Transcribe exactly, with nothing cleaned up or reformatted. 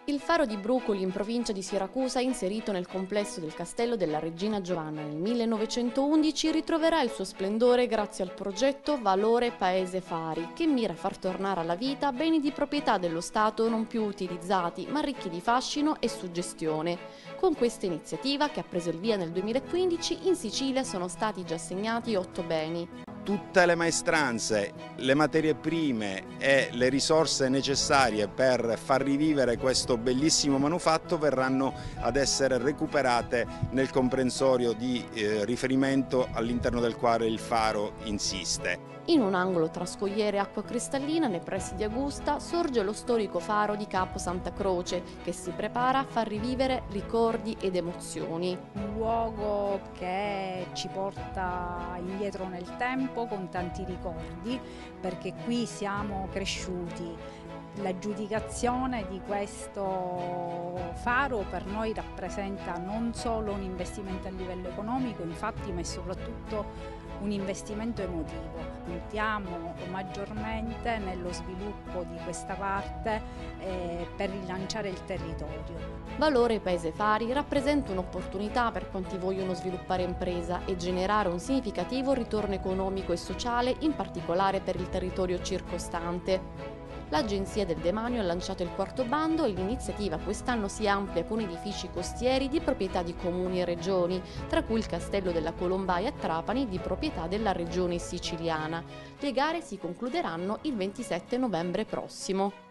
Il faro di Brucoli in provincia di Siracusa, inserito nel complesso del castello della Regina Giovanna nel millenovecentoundici, ritroverà il suo splendore grazie al progetto Valore Paese Fari, che mira a far tornare alla vita beni di proprietà dello Stato non più utilizzati, ma ricchi di fascino e suggestione. Con questa iniziativa, che ha preso il via nel duemilaquindici, in Sicilia sono stati già assegnati otto beni. Tutte le maestranze, le materie prime e le risorse necessarie per far rivivere questo bellissimo manufatto verranno ad essere recuperate nel comprensorio di eh, riferimento all'interno del quale il faro insiste. In un angolo tra scogliere e acqua cristallina, nei pressi di Augusta, sorge lo storico faro di Capo Santa Croce, che si prepara a far rivivere ricordi ed emozioni. Un luogo che ci porta indietro nel tempo con tanti ricordi, perché qui siamo cresciuti. L'aggiudicazione di questo faro per noi rappresenta non solo un investimento a livello economico, infatti, ma è soprattutto un investimento emotivo. Puntiamo maggiormente nello sviluppo di questa parte eh, per rilanciare il territorio. Valore Paese Fari rappresenta un'opportunità per quanti vogliono sviluppare impresa e generare un significativo ritorno economico e sociale, in particolare per il territorio circostante. L'Agenzia del Demanio ha lanciato il quarto bando e l'iniziativa quest'anno si amplia con edifici costieri di proprietà di comuni e regioni, tra cui il Castello della Colombaia a Trapani di proprietà della regione siciliana. Le gare si concluderanno il ventisette novembre prossimo.